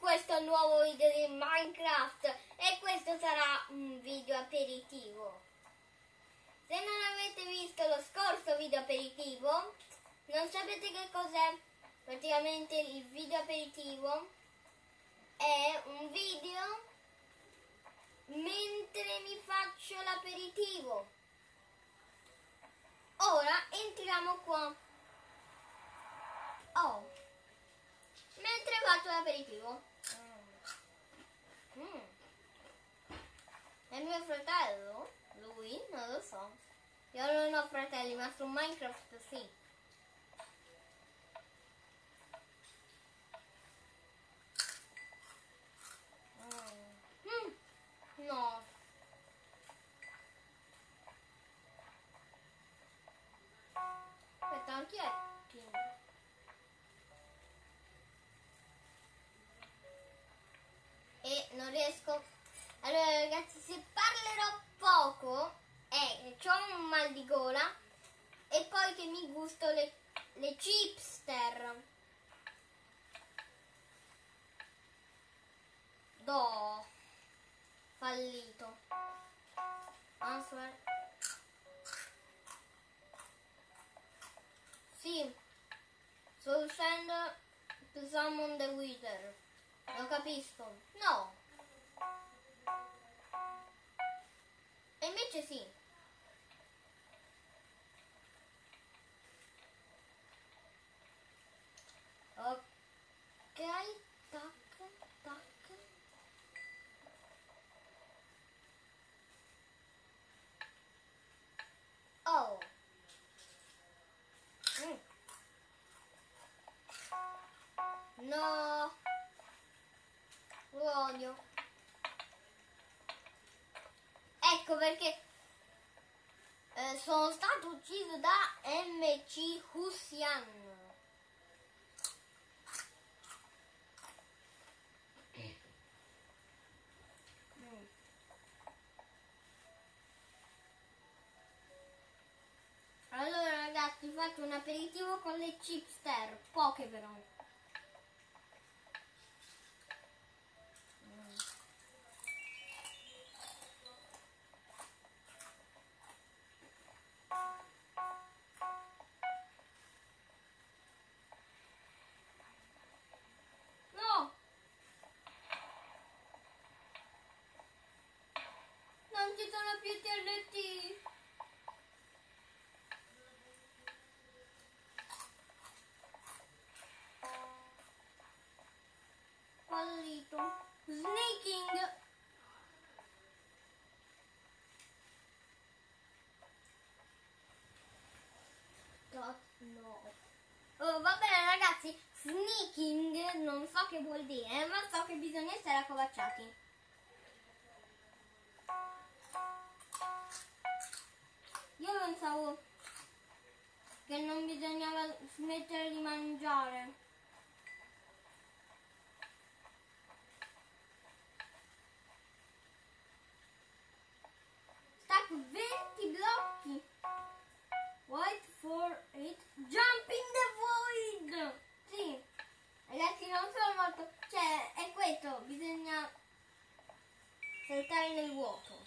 questo nuovo video di Minecraft e questo sarà un video aperitivo. Se non avete visto lo scorso video aperitivo, non sapete che cos'è. Praticamente il video aperitivo è un video mentre mi faccio l'aperitivo. Ora entriamo qua. Oh, mentre faccio l'aperitivo. È mio fratello? Lui? Non lo so. Io non ho fratelli, ma su Minecraft sì. No. Aspetta, chi è? E non riesco. Allora ragazzi, se parlerò poco è che ho un mal di gola e poi che mi gusto le chipster. Fallito. Answer. Sì, sto uscendo to summon the wither. Non capisco. No. E invece sì. Ok, tac, tac. Oh. No. Lo odio. Ecco perché sono stato ucciso da MC Hussian. Allora ragazzi, faccio un aperitivo con le chipster, poche però. No! Non ci sono più TNT! Fallito. Sneaking. No. Oh, va bene ragazzi, sneaking non so che vuol dire, ma so che bisogna essere accovacciati. Io pensavo che non bisognava smettere di mangiare. Stack 20 blocchi. Wait for it. Jump in the void. Sì. Ragazzi, non sono molto. Cioè, è questo. Bisogna saltare nel vuoto.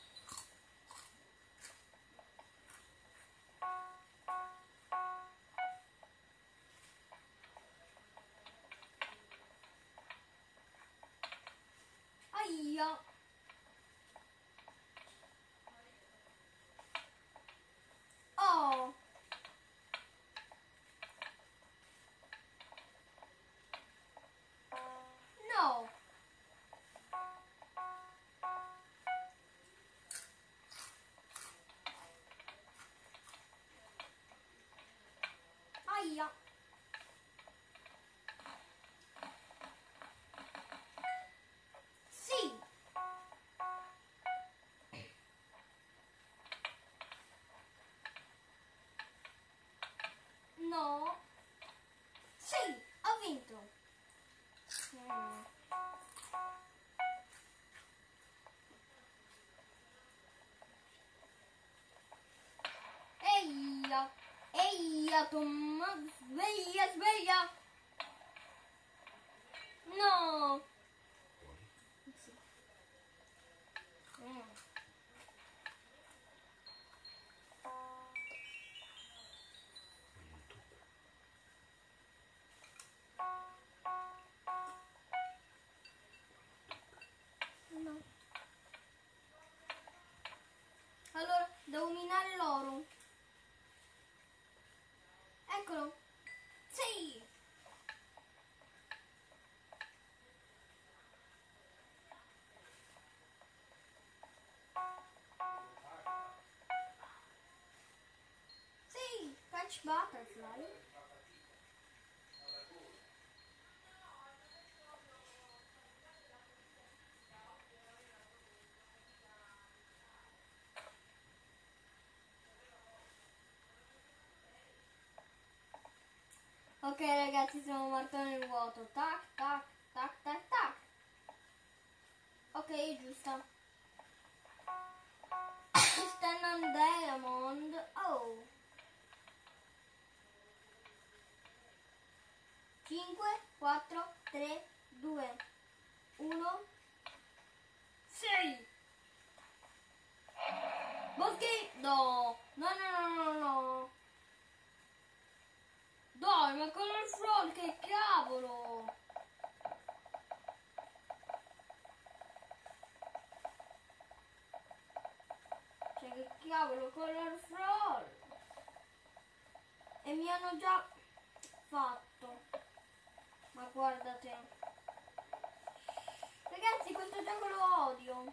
Catch Butterfly. Ok ragazzi, sono morto nel vuoto. Tac, tac, tac, tac, tac. Ok, giusto. Stand on Diamond. Oh. 5, 4, 3, 2, 1. 6. Boschi? No. No, no, no, no, no. Dai, ma con il front, che cavolo! Cioè, che cavolo, con il front! E mi hanno già fatto. Ma guardate. Ragazzi, questo gioco lo odio.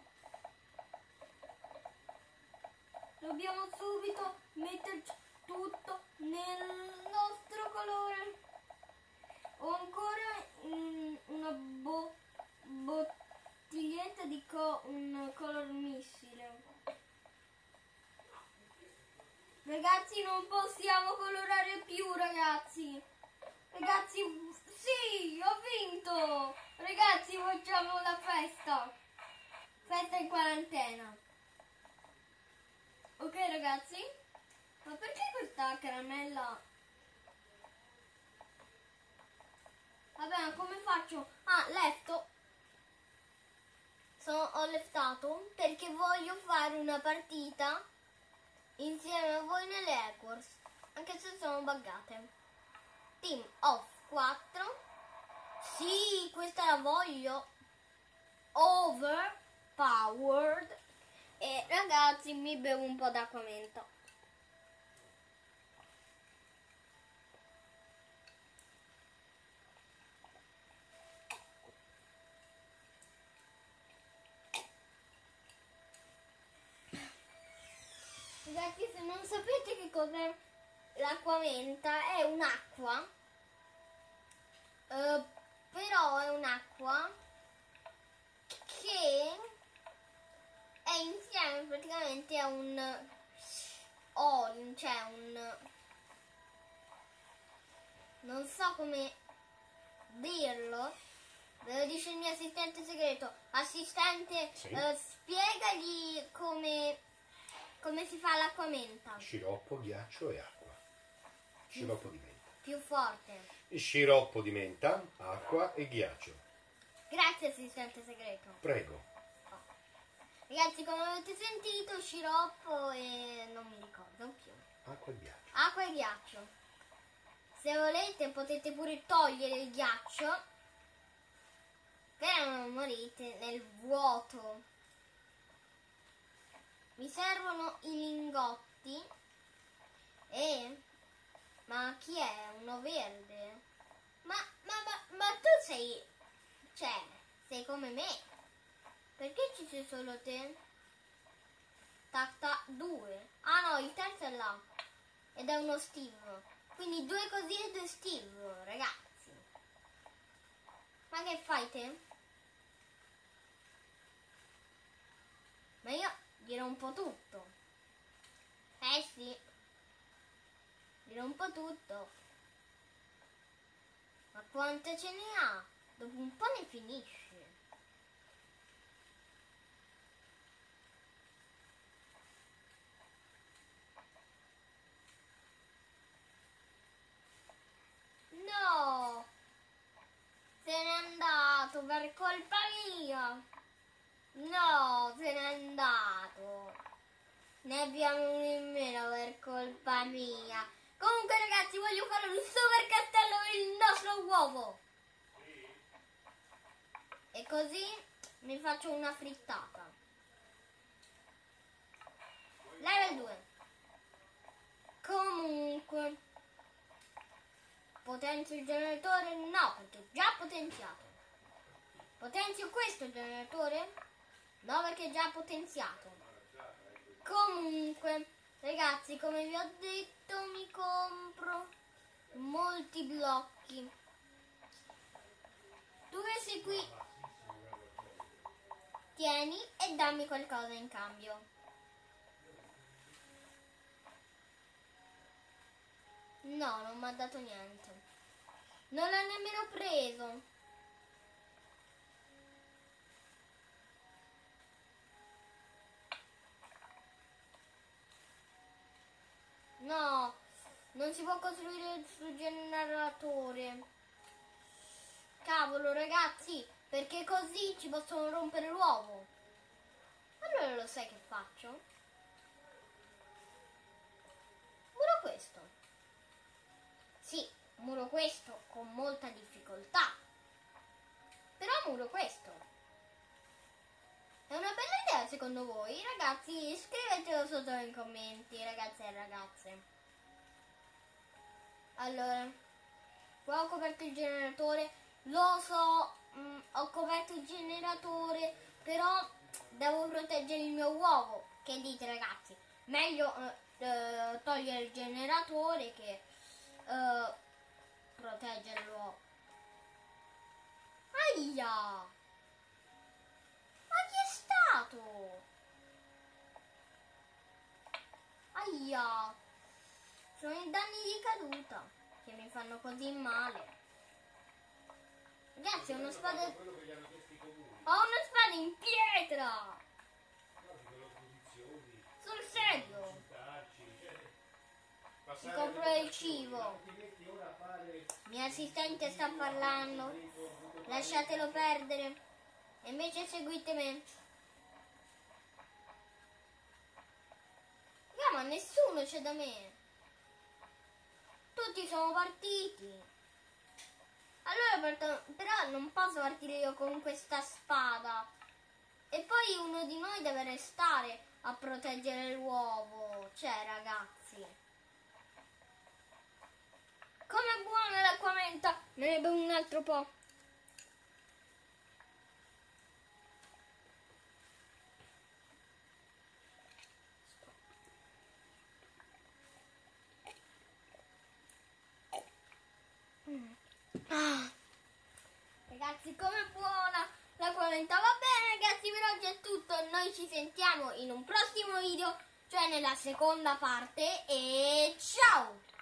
Dobbiamo subito metterci tutto nel nostro colore. Ho ancora una bottiglietta di un color missile. Ragazzi, non possiamo colorare più, ragazzi. Ragazzi, sì, ho vinto. Ragazzi, facciamo la festa. Festa in quarantena. Ok, ragazzi. Ma perché questa caramella? Vabbè, ma come faccio? Ah, lefto. Ho leftato perché voglio fare una partita insieme a voi nelle Aircourse, anche se sono buggate. Team of 4. Sì, questa la voglio. Overpowered. E ragazzi, mi bevo un po' d'acqua menta. Ragazzi, se non sapete che cos'è l'acqua menta, è un'acqua, però è un'acqua che è insieme praticamente a un olio, cioè non so come dirlo, ve lo dice il mio assistente segreto. Assistente, sì. Spiegagli come si fa l'acqua menta. Sciroppo, ghiaccio e acqua. Sciroppo di menta. Più forte. Sciroppo di menta, acqua e ghiaccio. Grazie assistente segreto. Prego. Ragazzi, come avete sentito, sciroppo e non mi ricordo più. Acqua e ghiaccio. Acqua e ghiaccio. Se volete potete pure togliere il ghiaccio, però non morite nel vuoto. Mi servono i lingotti e... Ma chi è? Uno verde? Ma tu sei... Cioè, sei come me. Perché ci sei solo te? Tac tac, 2. Ah no, il terzo è là. Ed è uno Steve. Quindi 2 così e 2 Steve, ragazzi. Ma che fai te? Ma io gli rompo tutto. Eh sì. Gli rompo tutto. Ma quante ce ne ha? Dopo un po' ne finisce. No! Se n'è andato per colpa mia! No, se n'è andato! Ne abbiamo uno in meno per colpa mia! Comunque ragazzi, voglio fare un super castello per il nostro uovo! E così mi faccio una frittata. Level 2. Comunque potenzio il generatore? No, perché è già potenziato. Potenzio questo generatore? No, perché è già potenziato. Comunque Ragazzi, come vi ho detto, mi compro molti blocchi. Tu che sei qui, tieni e dammi qualcosa in cambio. No, non mi ha dato niente. Non l'ha nemmeno preso. No, non si può costruire il suo generatore. Cavolo, ragazzi, perché così ci possono rompere l'uovo. Allora lo sai che faccio? Muro questo. Sì, muro questo con molta difficoltà. Però muro questo. È una bella idea secondo voi? Ragazzi, scrivetelo sotto nei commenti, ragazzi e ragazze. Allora, qua ho coperto il generatore. Lo so, ho coperto il generatore, però devo proteggere il mio uovo. Che dite, ragazzi? Meglio togliere il generatore che proteggere l'uovo. Aia! Ma chi è stato? Aia! Sono i danni di caduta che mi fanno così male. Ragazzi, ho una spada. Ho una spada in pietra! Sul serio! Mi compro il cibo. Mia assistente sta parlando. Lasciatelo perdere. E invece seguite me. Ma nessuno c'è da me. Tutti sono partiti. Allora però non posso partire io con questa spada. E poi uno di noi deve restare a proteggere l'uovo. Cioè, ragazzi. Com'è buona l'acqua menta? Me ne bevo un altro po'. Ah. Ragazzi, com'è buona l'acqua menta? Va bene, ragazzi, per oggi è tutto. Noi ci sentiamo in un prossimo video, cioè nella seconda parte. E ciao!